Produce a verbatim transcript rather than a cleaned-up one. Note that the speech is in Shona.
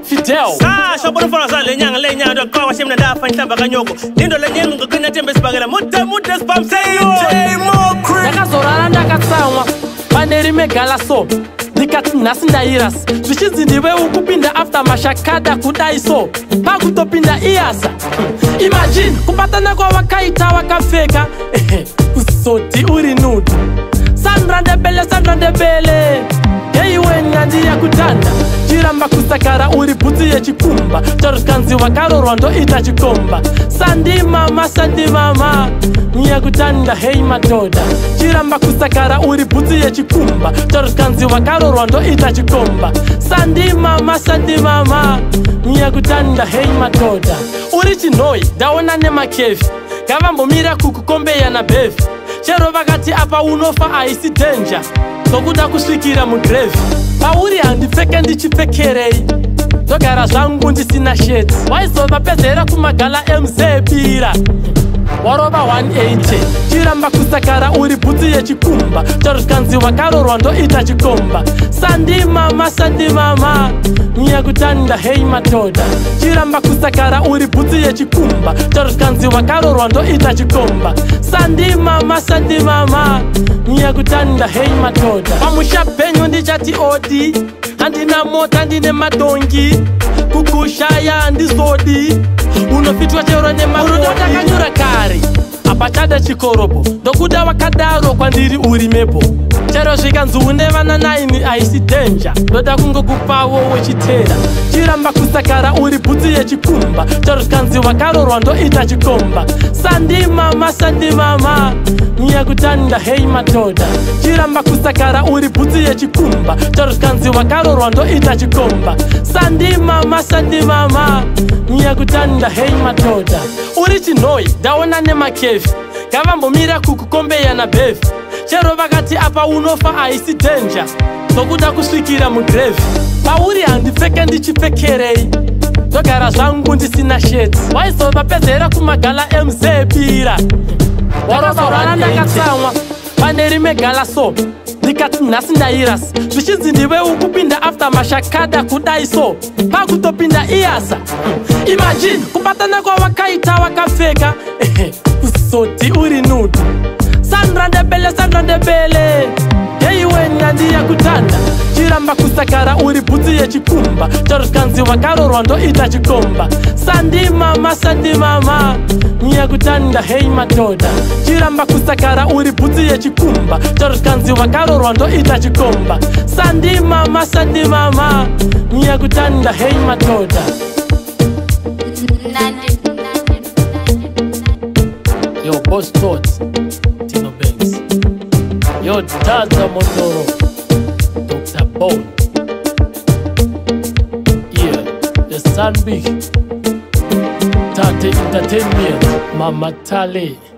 Fidel Ah, shobolo fona sa lenyanga lenyanga do kwa shimna da fa ntamba kanyoko lindo lenyengo ngokuna tembe sibagela muta muta spam sayo ndakazorara ndakatsamwa paneri megala so ndikati nhasi ndairas zvichidzi ndiwe ukupinda after mashakada kudai so pakutopinda iyasa. Imagine kubatana kwavakaita vakapfeka kuzoti uri nudu Sandra Ndebele Sandra Ndebele heiwe nyandi yakutanda chiramba kusakara uri bhutsi yechikumba tarukanzi vakarorwa ndoita chikomba sandi mama sandi mama nyakutanda hei madhodha chiramba kusakara uri bhutsi yechikumba tarukanzi vakarorwa ndoita chikomba sandi mama sandi mama nyakutanda hei madhodha uri chinhoi ndaona nemakefi ngavambomira kukukombeya nabhevi chero vakati apa unofa haisi denja zokuda kusvikira mugrevi pauri handipfeke ndichipfekerei ndogara zvangu ndisina sheti waizovapedzera kumagala emzebira warova one eighty chiramba kusakara uri bhutsi yechikumba tarukanzi vakarorwa ndoita chikomba sandi mama sandi mama nyakutanda hei madhodha chiramba kusakara uri bhutsi yechikumba tarukanzi vakarorwa ndoita chikomba sandi mama sandi mama nyakutanda hei madhodha pamusha penyu ndichati odi handina mota ndine madongi kukushaya handizodi unofitwa chero nemarodakanyura kare apachada chikorobo ndokuda vakadaro kwandiri uri mepo chero zvikanzi une vana naini haisi denja ndoda kungokupawo wechitera chiramba kusakara uri bhutsi yechikumba tarukanzi vakarorwa ndoita chikomba sandi mama sandi mama nyakutanda hei madhodha chiramba kusakara uri bhutsi yechikumba tarukanzi vakarorwa ndoita chikomba sandi mama sandi mama nyakutanda hei madhodha uri chinhoi ndaona nemakefi ngavambomira kukukombeya nabhevi chero vakati apa unofa haisi denja zokuda kusvikira mugrevi pauri handipfeke ndichipfekerei ndogara zvangu ndisina sheti waizovapedzera kumagala emzebira warozorana ndakatsamwa paneri megala so ndikati nhasi ndairas zvichidzi ndiwe ukupinda after mashakada kudai so pakutopinda iyasa. Imagine kubatana kwavakaita vakapfeka kuzoti uri nudu Sandra Ndebele Sandra Ndebele heiwe nyandi yakutanda chiramba kusakara uri bhutsi yechikumba tarukanzi vakarorwa ndoita chikomba sandi mama sandi mama nyakutanda hei madhodha chiramba kusakara uri bhutsi yechikumba tarukanzi vakarorwa ndoita chikomba sandi mama sandi mama nyakutanda hei madhodha. Yo boss thoughts Tino Banks Yo Dada Mondoro Doctor Bone Yeah The Sun Big Tate Entertainment Mama Tale